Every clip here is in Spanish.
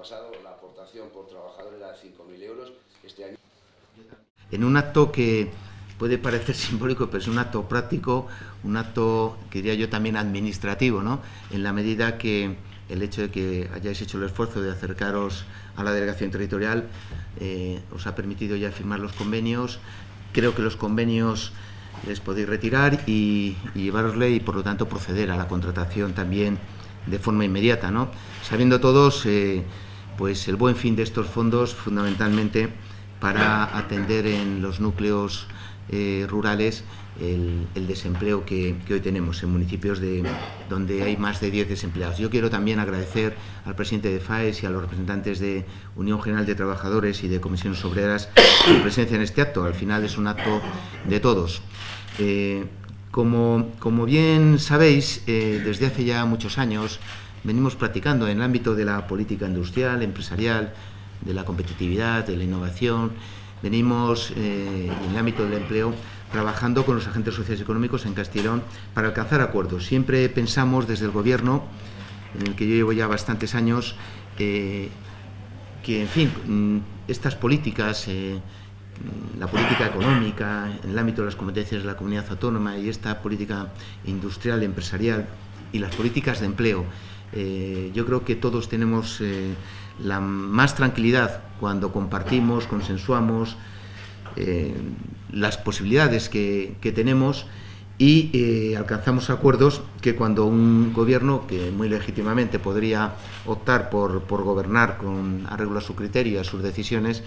pasado la aportación por trabajador era de 5.000 euros, este año... En un acto que puede parecer simbólico, pero es un acto práctico, un acto, que diría yo, también administrativo, ¿no? En la medida que el hecho de que hayáis hecho el esfuerzo de acercaros a la delegación territorial os ha permitido ya firmar los convenios. Creo que los convenios les podéis retirar y llevarosle, y por lo tanto proceder a la contratación también de forma inmediata, ¿no? Sabiendo todos pues el buen fin de estos fondos, fundamentalmente para atender en los núcleos rurales el desempleo que hoy tenemos en municipios donde hay más de 10 desempleados. Yo quiero también agradecer al presidente de FAES y a los representantes de Unión General de Trabajadores y de Comisiones Obreras su presencia en este acto. Al final es un acto de todos. Como bien sabéis, desde hace ya muchos años venimos practicando en el ámbito de la política industrial, empresarial, de la competitividad, de la innovación. Venimos en el ámbito del empleo trabajando con los agentes sociales y económicos en Castilla y León para alcanzar acuerdos. Siempre pensamos desde el Gobierno, en el que yo llevo ya bastantes años, que, en fin, estas políticas, la política económica, en el ámbito de las competencias de la comunidad autónoma, y esta política industrial, empresarial, y las políticas de empleo, yo creo que todos tenemos la más tranquilidad cuando compartimos, consensuamos las posibilidades que tenemos y alcanzamos acuerdos, que cuando un gobierno que muy legítimamente podría optar por gobernar con arreglo a su criterio y a sus decisiones,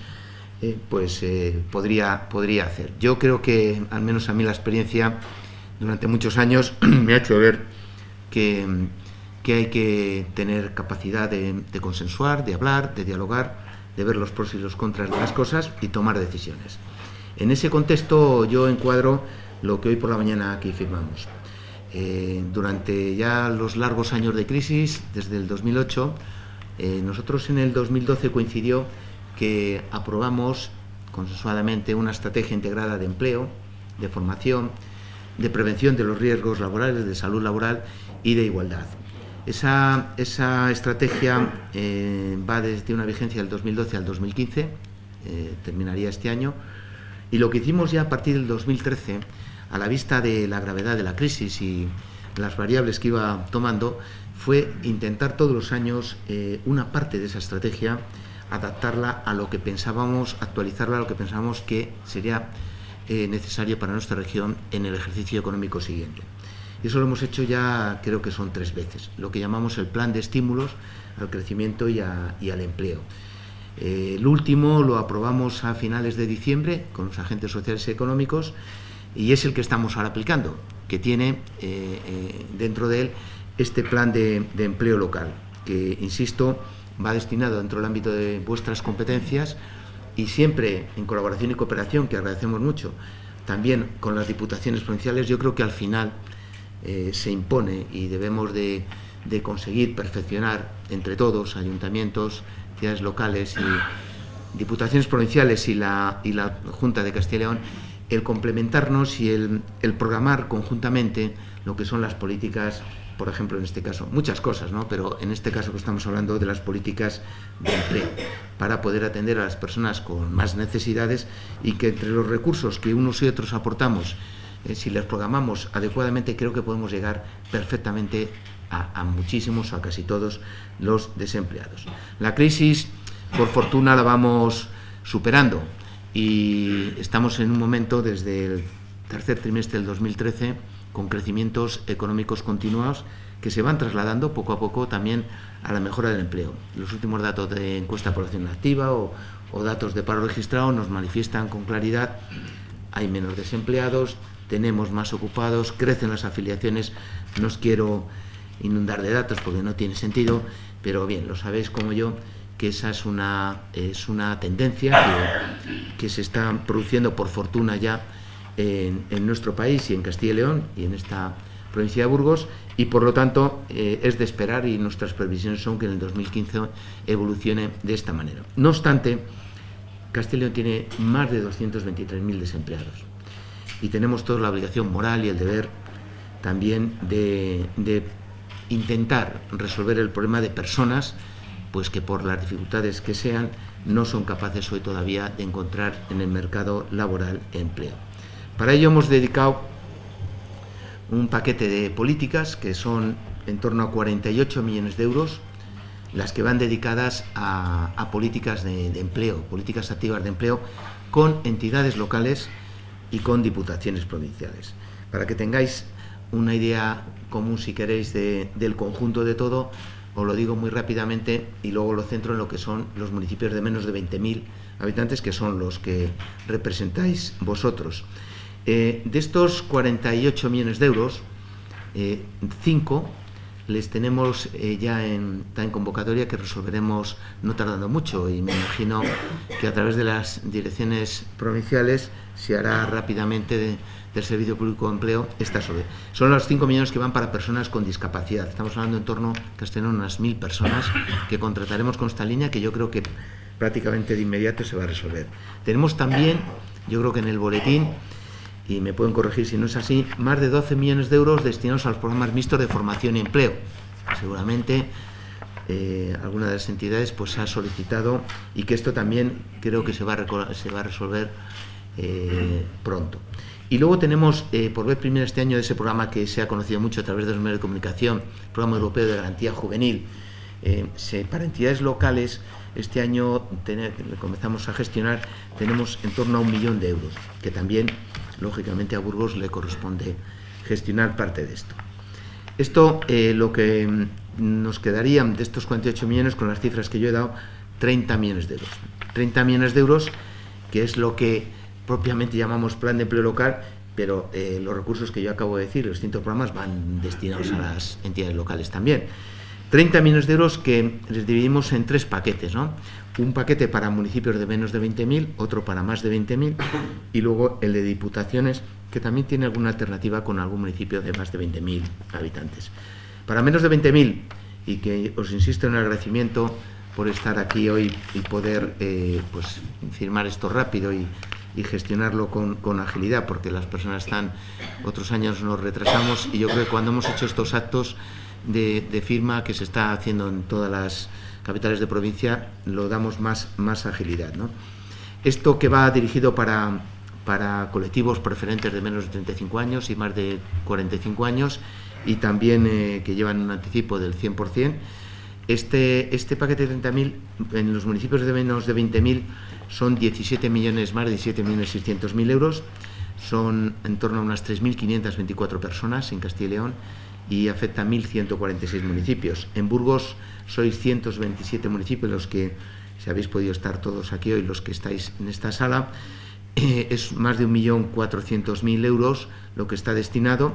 podría hacer. Yo creo que, al menos a mí, la experiencia durante muchos años me ha hecho ver que hay que tener capacidad de consensuar, de hablar, de dialogar, de ver los pros y los contras de las cosas y tomar decisiones. En ese contexto yo encuadro lo que hoy por la mañana aquí firmamos. Durante ya los largos años de crisis, desde el 2008, nosotros en el 2012 coincidió que aprobamos consensuadamente una estrategia integrada de empleo, de formación, de prevención de los riesgos laborales, de salud laboral y de igualdad. Esa estrategia va desde una vigencia del 2012 al 2015, terminaría este año, y lo que hicimos ya a partir del 2013, a la vista de la gravedad de la crisis y las variables que iba tomando, fue intentar todos los años una parte de esa estrategia, adaptarla a lo que pensábamos, actualizarla a lo que pensábamos que sería necesario para nuestra región en el ejercicio económico siguiente. Y eso lo hemos hecho ya, creo que son 3 veces, lo que llamamos el plan de estímulos al crecimiento y al empleo. El último lo aprobamos a finales de diciembre con los agentes sociales y económicos, y es el que estamos ahora aplicando, que tiene dentro de él este plan de empleo local, que, insisto, va destinado dentro del ámbito de vuestras competencias y siempre en colaboración y cooperación, que agradecemos mucho, también con las diputaciones provinciales. Yo creo que al final se impone y debemos de conseguir perfeccionar entre todos, ayuntamientos, entidades locales y diputaciones provinciales y la Junta de Castilla y León, el complementarnos y el programar conjuntamente lo que son las políticas, por ejemplo, en este caso, muchas cosas, ¿no? Pero en este caso que estamos hablando de las políticas de empleo, para poder atender a las personas con más necesidades, y que entre los recursos que unos y otros aportamos, si les programamos adecuadamente, creo que podemos llegar perfectamente a muchísimos, a casi todos los desempleados. La crisis, por fortuna, la vamos superando y estamos en un momento, desde el tercer trimestre del 2013, con crecimientos económicos continuados que se van trasladando poco a poco también a la mejora del empleo. Los últimos datos de encuesta de población activa o datos de paro registrado nos manifiestan con claridad: hay menos desempleados, tenemos más ocupados, crecen las afiliaciones. No os quiero inundar de datos porque no tiene sentido, pero bien, lo sabéis como yo, que esa es una tendencia que se está produciendo, por fortuna, ya en nuestro país y en Castilla y León y en esta provincia de Burgos, y por lo tanto es de esperar, y nuestras previsiones son que en el 2015 evolucione de esta manera. No obstante, Castilla y León tiene más de 223.000 desempleados y tenemos toda la obligación moral y el deber también de intentar resolver el problema de personas pues que por las dificultades que sean, no son capaces hoy todavía de encontrar en el mercado laboral empleo. Para ello hemos dedicado un paquete de políticas que son en torno a 48 millones de euros, las que van dedicadas a políticas de empleo, políticas activas de empleo, con entidades locales y con diputaciones provinciales. Para que tengáis una idea común, si queréis, del conjunto de todo, os lo digo muy rápidamente y luego lo centro en lo que son los municipios de menos de 20.000 habitantes, que son los que representáis vosotros. De estos 48 millones de euros, 5 les tenemos ya en convocatoria, que resolveremos no tardando mucho, y me imagino que a través de las direcciones provinciales se hará rápidamente del Servicio Público de Empleo esta sobre. Son los 5 millones que van para personas con discapacidad. Estamos hablando en torno a Castellón unas 1.000 personas que contrataremos con esta línea, que yo creo que prácticamente de inmediato se va a resolver. Tenemos también, yo creo que en el boletín, y me pueden corregir si no es así, más de 12 millones de euros destinados a los programas mixtos de formación y empleo. Seguramente alguna de las entidades pues ha solicitado, y que esto también creo que se va a resolver pronto. Y luego tenemos, por vez primera este año, ese programa que se ha conocido mucho a través de los medios de comunicación, el Programa Europeo de Garantía Juvenil, para entidades locales. Este año comenzamos a gestionar, tenemos en torno a 1 millón de euros, que también, lógicamente, a Burgos le corresponde gestionar parte de esto. Esto, lo que nos quedarían de estos 48 millones, con las cifras que yo he dado, 30 millones de euros. 30 millones de euros, que es lo que propiamente llamamos Plan de Empleo Local, pero los recursos que yo acabo de decir, los distintos programas, van destinados a las entidades locales también. 30 millones de euros que les dividimos en 3 paquetes, ¿no? Un paquete para municipios de menos de 20.000, otro para más de 20.000, y luego el de diputaciones, que también tiene alguna alternativa con algún municipio de más de 20.000 habitantes. Para menos de 20.000, y que os insisto en el agradecimiento por estar aquí hoy y poder pues firmar esto rápido y gestionarlo con agilidad, porque las personas otros años nos retrasamos, y yo creo que cuando hemos hecho estos actos de firma que se está haciendo en todas las capitales de provincia, lo damos más agilidad, ¿no? Esto que va dirigido para colectivos preferentes de menos de 35 años y más de 45 años, y también que llevan un anticipo del 100%. Este paquete de 30.000 en los municipios de menos de 20.000 son 17 millones más, 17.600.000 euros. Son en torno a unas 3.524 personas en Castilla y León, y afecta a 1.146 municipios. En Burgos sois 127 municipios, los que, si habéis podido estar todos aquí hoy, los que estáis en esta sala. Es más de 1.400.000 euros lo que está destinado,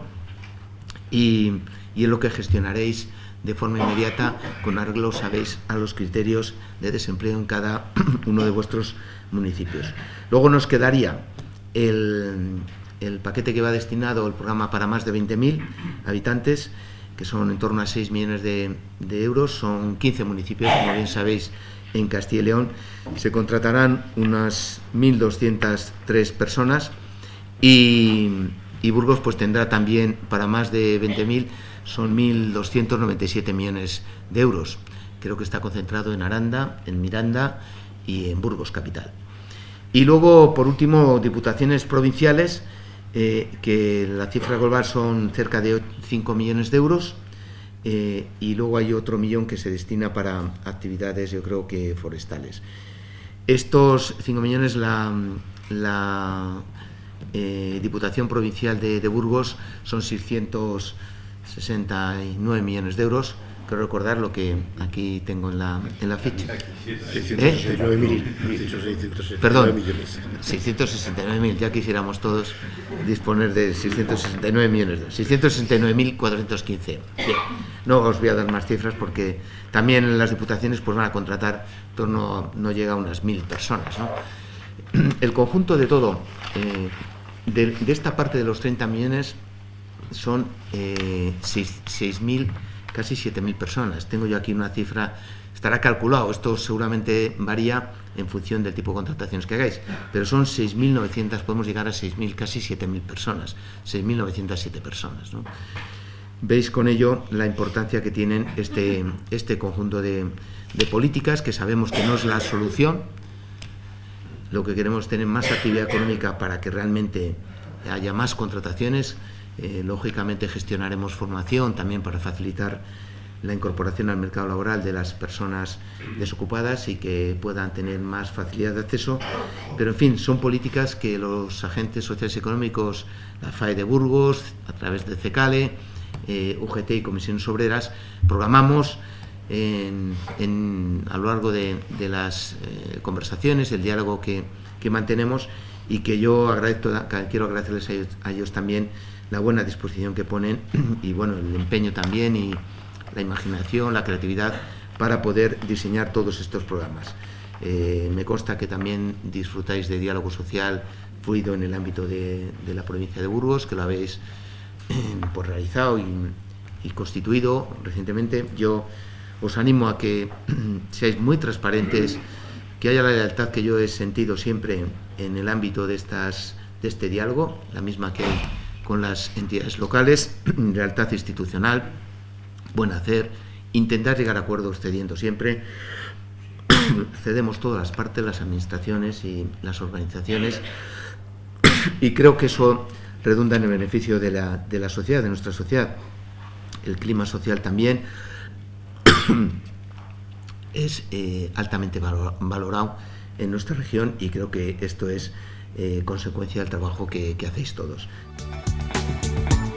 y es lo que gestionaréis de forma inmediata, con arreglo, sabéis, a los criterios de desempleo en cada uno de vuestros municipios. Luego nos quedaría el paquete que va destinado al programa para más de 20.000 habitantes, que son en torno a 6 millones de euros. Son 15 municipios, como bien sabéis, en Castilla y León. Se contratarán unas 1.203 personas, y Burgos pues tendrá también, para más de 20.000, son 1.297 millones de euros. Creo que está concentrado en Aranda, en Miranda y en Burgos capital. Y luego, por último, diputaciones provinciales, que la cifra global son cerca de 5 millones de euros, y luego hay otro millón que se destina para actividades, yo creo que forestales. Estos 5 millones, la Diputación Provincial de Burgos, son 669 millones de euros. Quiero recordar lo que aquí tengo en la ficha. 669.000. Perdón, 669.000. Ya quisiéramos todos disponer de 669 millones. 669.415. Bien, no os voy a dar más cifras, porque también las diputaciones pues van a contratar en torno, no llega a unas 1.000 personas, ¿no? El conjunto de todo, de esta parte de los 30 millones, son 6.000, casi 7.000 personas. Tengo yo aquí una cifra, estará calculado, esto seguramente varía en función del tipo de contrataciones que hagáis, pero son 6.900, podemos llegar a 6.000, casi 7.000 personas, 6.907 personas, ¿no? veis con ello la importancia que tienen este conjunto de políticas, que sabemos que no es la solución. Lo que queremos es tener más actividad económica para que realmente haya más contrataciones. Lógicamente gestionaremos formación también para facilitar la incorporación al mercado laboral de las personas desocupadas y que puedan tener más facilidad de acceso. Pero, en fin, son políticas que los agentes sociales y económicos, la FAE de Burgos, a través de CECALE, UGT y Comisiones Obreras, programamos a lo largo de las conversaciones, el diálogo que mantenemos, y que yo quiero agradecerles a ellos también la buena disposición que ponen y bueno, el empeño también y la imaginación, la creatividad para poder diseñar todos estos programas. Me consta que también disfrutáis de diálogo social fluido en el ámbito de la provincia de Burgos, que lo habéis pues realizado y constituido recientemente. Yo os animo a que seáis muy transparentes, que haya la lealtad que yo he sentido siempre en el ámbito de este diálogo, la misma que hay con las entidades locales, lealtad institucional, buen hacer, intentar llegar a acuerdos cediendo siempre. Cedemos todas las partes, las administraciones y las organizaciones, y creo que eso redunda en el beneficio de la sociedad, de nuestra sociedad. El clima social también es altamente valorado en nuestra región, y creo que esto es consecuencia del trabajo que hacéis todos.